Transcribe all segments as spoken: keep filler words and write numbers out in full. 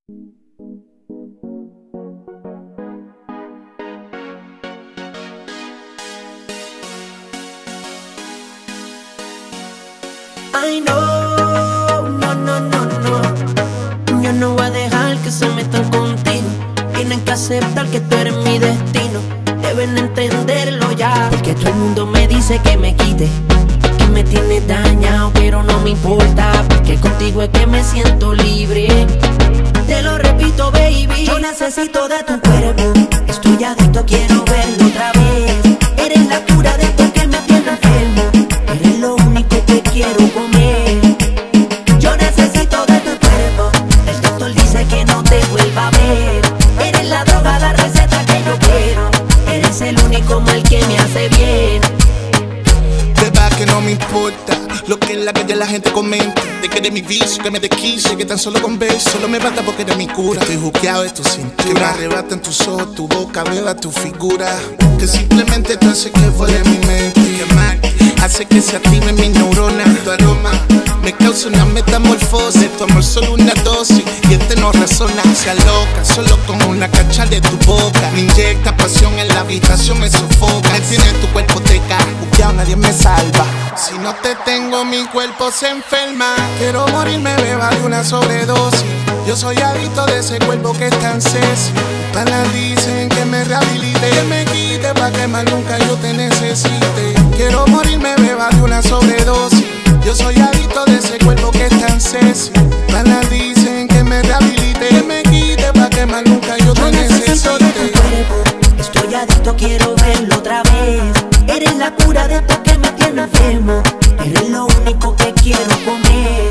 Ay no, no, no, no, no. Yo no voy a dejar que se metan contigo. Tienen que aceptar que tú eres mi destino. Deben entenderlo ya, porque todo el mundo me dice que me quite, que me tiene dañado, pero no me importa, porque contigo es que me siento libre. Te lo repito, baby, yo necesito de tu cuerpo. Estoy adicto, quiero verlo otra vez. Eres la cura de esto que me tiene enfermo. Eres lo único que quiero comer. Yo necesito de tu cuerpo. El doctor dice que no te vuelva a ver. Eres la droga, la receta que yo quiero. Eres el único mal que me hace bien. Beba, que no me importa lo que en la calle la gente comenta, de que eres mi vicio, que me desquicie, que tan solo con besos solo me basta porque eres mi cura. Estoy juqueado de tu cintura, que me arrebatan tus ojos, tu boca, beba tu figura, que simplemente te hace que vuele mi mente, que mal hace que se activen mis neuronas. Tu aroma me causa una metamorfosis, tu amor solo una dosis y este no razona. Se aloca solo con una cacha de tu boca, me inyecta pasión en la habitación, me sofoca. Me tiene tu cuerpo teca, juqueado, nadie me salva. Si no te tengo, mi cuerpo se enferma. Quiero morirme, beba, de una sobredosis. Yo soy adicto de ese cuerpo que es tan sexy. Panas dicen que me rehabilite, que me quite pa' que más nunca yo te necesite. Quiero morirme, beba, de una sobredosis. Yo soy adicto de ese cuerpo que es tan sexy. Panas dicen que me rehabilite, que me quite pa' que más nunca yo te necesite. Estoy adicto, quiero verlo otra vez. Eres la cura de esto que me tiene enfermo. Eres lo único que quiero comer.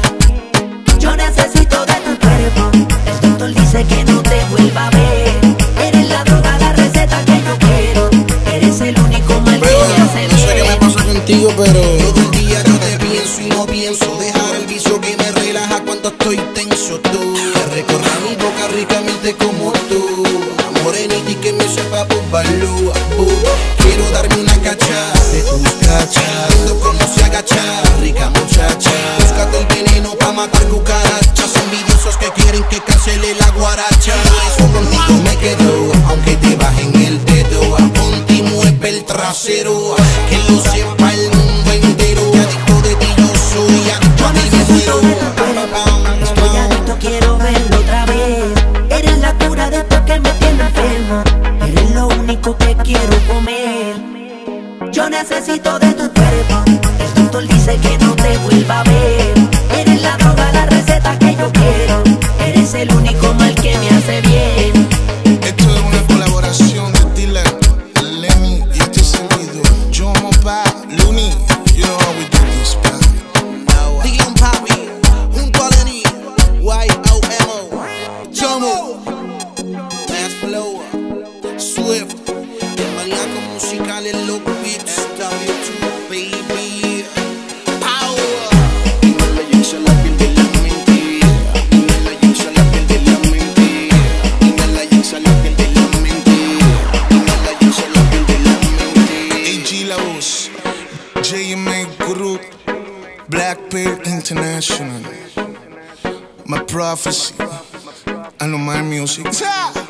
Yo necesito de tu cuerpo. El doctor dice que no te vuelva a ver. Eres la droga, la receta que yo quiero. Eres el único mal que me hace bien. No sé qué me pasa contigo, pero todo el día yo te pienso y no pienso dejar el vicio que me relaja cuando estoy tenso. Tú que recorra mi boca ricamente como tú, morenita y que me sepa por balúa. Quiero darme una cacha de tus cachas, viendo cómo se agacha, rica muchacha. Búscate el veneno pa' matar cucarachas, envidiosos que quieren que cancele la guaracha. Eso contigo me quedo, aunque te bajen el dedo. Ponte y mueve el trasero, que lo sepa el mundo entero. Que adicto de ti yo soy, adicto a ti me muero. Estoy adicto, quiero verlo otra vez. Eres la cura de esto que me tiene enfermo. Eres lo único que quiero comer. Yo necesito de tu cuerpo. El doctor dice que no te vuelva a ver. Eres la droga, la receta que yo quiero. Eres el único mal que me hace bien. Esto es una colaboración de Dylan, Lemmy y este seguido. Yo Mopa, Looney, you know how we do this, pa. Dylan Papi, junto a Lenny, Y O M O, Jomo, Last Flow, Swift, el maníaco musical, el loco beats, W dos, baby, power. Y no le llegues a la piel de la mentira, y no le llegues a la piel de la mentira, y no le llegues a la piel de la mentira, y no le llegues a la piel de la mentira. A G La Voz, J M A Group, Black Pill International, My Prophecy, I know my music.